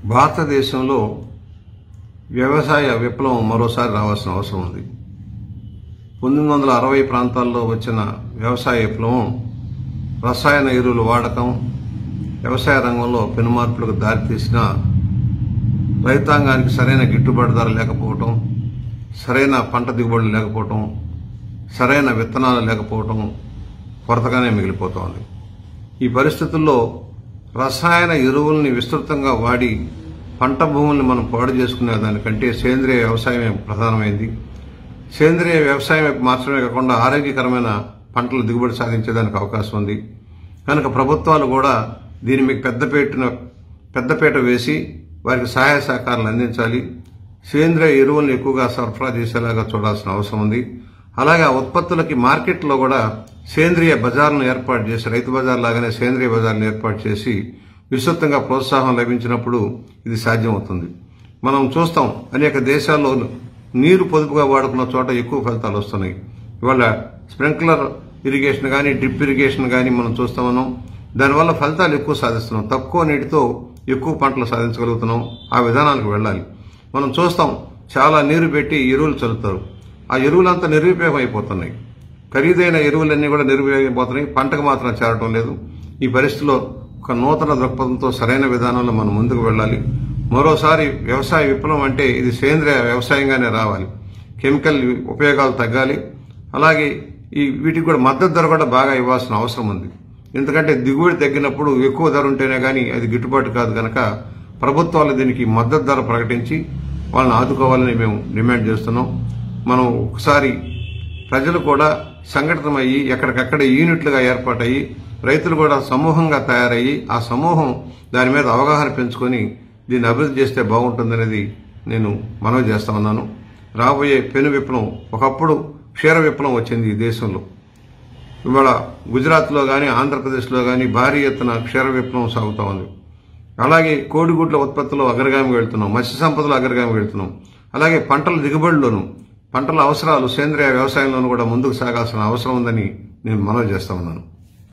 భారతదేశంలో వ్యవసాయ విప్లవం మరోసారి రావాల్సిన అవసరం ఉంది. 1960 ప్రాంతాల్లో వచ్చిన వ్యవసాయ విప్లవం రసాయన ఎరువుల వాడకం వ్యవసాయ రంగంలో పెనుమార్పులకు దారితీసిన రైతాంగానికి సరైన గిట్టుబాటు ధర లేకపోవటం, సరైన పంట దిగుబడులు లేకపోవటం, సరైన విత్తనాలు లేకపోవటం కొరతగానే మిగిలిపోతోంది. ఈ పరిస్థితుల్లో రసాయన ఎరువుల్ని విస్తృతంగా వాడి పంట భూముల్ని మనం పాడు చేసుకునే దానికంటే సేంద్రియ వ్యవసాయమే ప్రధానమైంది. సేంద్రియ వ్యవసాయం వైపు మార్చడమే కాకుండా ఆరోగ్యకరమైన పంటలు దిగుబడి సాధించేదానికి అవకాశం ఉంది. కనుక ప్రభుత్వాలు కూడా దీని మీకు పెద్దపీట వేసి వారికి సహాయ సహకారాలు అందించాలి. సేంద్రియ ఎరువులను ఎక్కువగా సరఫరా చేసేలాగా చూడాల్సిన అవసరం ఉంది. అలాగే ఆ ఉత్పత్తులకి మార్కెట్లో కూడా సేంద్రియ బజార్లను ఏర్పాటు చేసి, రైతు బజార్ లాగానే సేంద్రియ బజార్లను ఏర్పాటు చేసి విస్తృతంగా ప్రోత్సాహం లభించినప్పుడు ఇది సాధ్యమవుతుంది. మనం చూస్తాం, అనేక దేశాల్లో నీరు పొదుపుగా వాడుకున్న చోట ఎక్కువ ఫలితాలు వస్తున్నాయి. ఇవాళ స్ప్రింక్లర్ ఇరిగేషన్ కానీ డ్రిప్ ఇరిగేషన్ కానీ మనం చూస్తా ఉన్నాం. దానివల్ల ఫలితాలు ఎక్కువ సాధిస్తున్నాం. తక్కువ నీటితో ఎక్కువ పంటలు సాధించగలుగుతున్నాం. ఆ విధానాలకు వెళ్ళాలి. మనం చూస్తాం, చాలా నీరు పెట్టి ఎరువులు చల్లుతారు. ఆ ఎరువులంతా నిరుపయోగం అయిపోతున్నాయి. ఖరీదైన ఎరువులన్నీ కూడా నిరుపయోగం అయిపోతున్నాయి. పంటకు మాత్రం చేరటం లేదు. ఈ పరిస్థితిలో ఒక నూతన దృక్పథంతో సరైన విధానంలో మనం ముందుకు వెళ్ళాలి. మరోసారి వ్యవసాయ విప్లవం అంటే ఇది సేంద్రియ వ్యవసాయంగానే రావాలి. కెమికల్ ఉపయోగాలు తగ్గాలి. అలాగే వీటికి కూడా మద్దతు ధర కూడా బాగా ఇవ్వాల్సిన అవసరం ఉంది. ఎందుకంటే దిగుబడి తగ్గినప్పుడు ఎక్కువ ధర ఉంటేనే కానీ అది గిట్టుబాటు కాదు. కనుక ప్రభుత్వాలు దీనికి మద్దతు ధర ప్రకటించి వాళ్ళని ఆదుకోవాలని మేము డిమాండ్ చేస్తున్నాం. మనం ఒకసారి ప్రజలు కూడా సంఘటితమయ్యి ఎక్కడికక్కడ యూనిట్లుగా ఏర్పాటయ్యి రైతులు కూడా సమూహంగా తయారయ్యి ఆ సమూహం దాని మీద అవగాహన పెంచుకొని దీన్ని అభివృద్ధి చేస్తే బాగుంటుందనేది నేను మనవి చేస్తా ఉన్నాను. రాబోయే పెను విప్లవం, ఒకప్పుడు క్షీర విప్లవం వచ్చింది ఈ దేశంలో. ఇవాళ గుజరాత్లో కానీ ఆంధ్రప్రదేశ్లో కానీ భారీ ఎత్తున క్షీర విప్లవం సాగుతూ ఉంది. అలాగే కోడిగుడ్ల ఉత్పత్తిలో అగ్రగామి వెళ్తున్నాం, మత్స్య సంపదలో అగ్రగామి వెళ్తున్నాం. అలాగే పంటల దిగుబడిలోను, పంటల అవసరాలు సేంద్రియ వ్యవసాయంలోనూ కూడా ముందుకు సాగాల్సిన అవసరం ఉందని నేను మనవి చేస్తా ఉన్నాను.